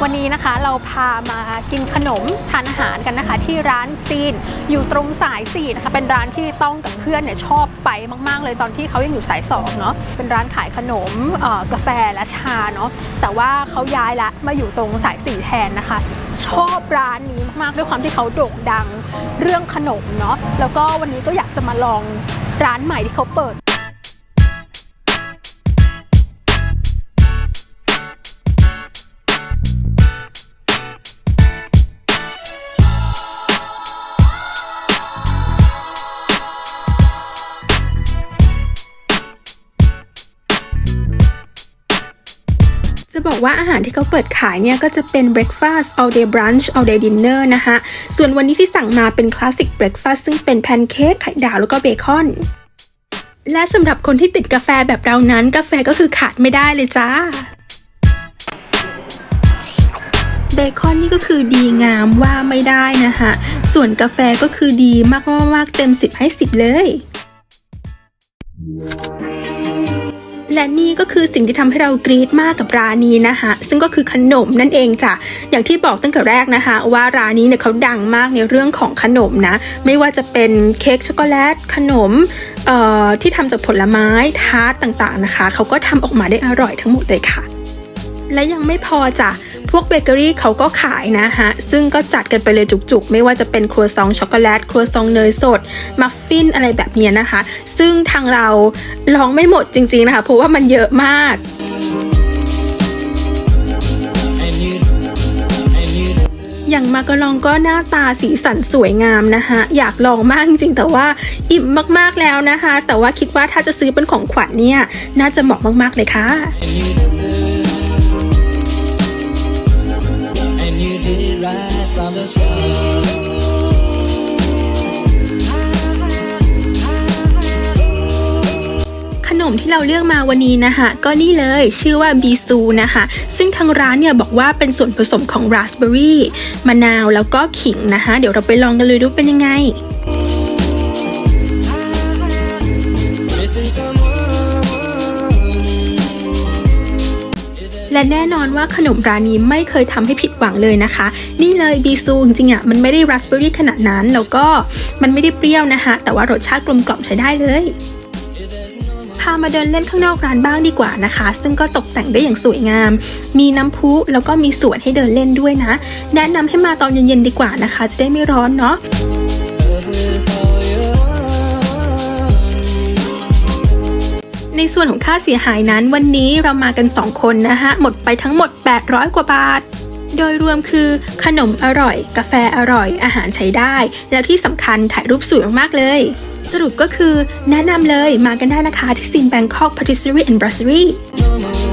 วันนี้นะคะเราพามากินขนมทานอาหารกันนะคะที่ร้านซีนอยู่ตรงสาย4นะคะเป็นร้านที่ต้องกับเพื่อนเนี่ยชอบไปมากๆเลยตอนที่เขายังอยู่สาย2เนาะเป็นร้านขายขนมกาแฟและชาเนาะแต่ว่าเขาย้ายละมาอยู่ตรงสาย4แทนนะคะชอบร้านนี้มากๆด้วยความที่เขาโด่งดังเรื่องขนมเนาะแล้วก็วันนี้ก็อยากจะมาลองร้านใหม่ที่เขาเปิดจะบอกว่าอาหารที่เขาเปิดขายเนี่ยก็จะเป็น breakfast all day brunch all day dinner นะคะส่วนวันนี้ที่สั่งมาเป็น classic breakfast ซึ่งเป็นแพนเค้กไข่ดาวแล้วก็เบคอนและสำหรับคนที่ติดกาแฟแบบเรานั้นกาแฟก็คือขาดไม่ได้เลยจ้าเบคอนนี่ก็คือดีงามว่าไม่ได้นะคะส่วนกาแฟก็คือดีมากๆเต็ม10ให้10เลยและนี่ก็คือสิ่งที่ทำให้เรากรี๊ดมากกับร้านนี้นะคะซึ่งก็คือขนมนั่นเองจ้ะอย่างที่บอกตั้งแต่แรกนะคะว่าร้านนี้เนี่ยเขาดังมากในเรื่องของขนมนะไม่ว่าจะเป็นเค้กช็อกโกแลตขนมที่ทำจากผลไม้ทาร์ตต่างๆนะคะเขาก็ทำออกมาได้อร่อยทั้งหมดเลยค่ะและยังไม่พอจ้ะพวกเบเกอรี่เขาก็ขายนะฮะซึ่งก็จัดกันไปเลยจุกๆไม่ว่าจะเป็นครัวซองช็อกโกแลตครัวซองเนยสดมัฟฟินอะไรแบบนี้นะคะซึ่งทางเราลองไม่หมดจริงๆนะคะเพราะว่ามันเยอะมากอย่างมาการองก็หน้าตาสีสันสวยงามนะคะอยากลองมากจริงๆแต่ว่าอิ่มมากๆแล้วนะคะแต่ว่าคิดว่าถ้าจะซื้อเป็นของขวัญเนี่ยน่าจะเหมาะมากๆเลยค่ะขนมที่เราเลือกมาวันนี้นะคะก็นี่เลยชื่อว่าบีซูนะคะซึ่งทางร้านเนี่ยบอกว่าเป็นส่วนผสมของราสเบอร์รี่มะนาวแล้วก็ขิงนะคะเดี๋ยวเราไปลองกันเลยดูเป็นยังไงและแน่นอนว่าขนมร้านนี้ไม่เคยทำให้ผิดหวังเลยนะคะนี่เลยบีซูจริงๆอ่ะมันไม่ได้ราสเบอร์รี่ขนาดนั้นแล้วก็มันไม่ได้เปรี้ยวนะคะแต่ว่ารสชาติกลมกล่อมใช้ได้เลยพามาเดินเล่นข้างนอกร้านบ้างดีกว่านะคะซึ่งก็ตกแต่งได้อย่างสวยงามมีน้ำพุแล้วก็มีสวนให้เดินเล่นด้วยนะแนะนำให้มาตอนเย็นๆดีกว่านะคะจะได้ไม่ร้อนเนาะในส่วนของค่าเสียหายนั้นวันนี้เรามากัน2คนนะคะหมดไปทั้งหมด800กว่าบาทโดยรวมคือขนมอร่อยกาแฟอร่อยอาหารใช้ได้แล้วที่สำคัญถ่ายรูปสวยมากๆเลยสรุปก็คือแนะนำเลยมากันได้นะคะที่ซีนแบงคอกพาติสเซอรี่แอนด์บรัสเซอรี่